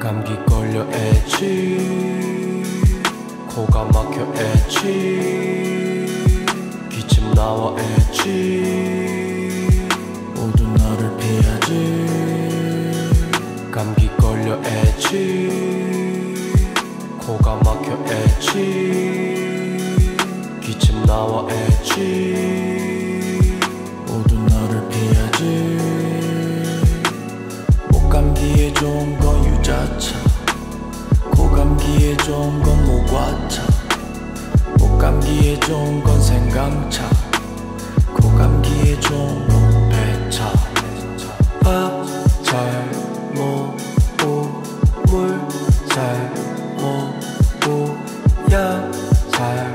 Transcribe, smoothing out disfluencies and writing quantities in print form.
감기 걸려 애지 코가 막혀 애지 기침 나와 애지 모두 너를 피하지 감기 걸려 애지 코가 막혀 애지 기침 나와 애지 모두 너를 피하지 목감기에 좋은 건 유자차 고감기에 좋은 건 모과차 목감기에 좋은 건 생강차 고감기에 좋은 건 배차 밥 잘 먹고 물 잘 먹고 약 잘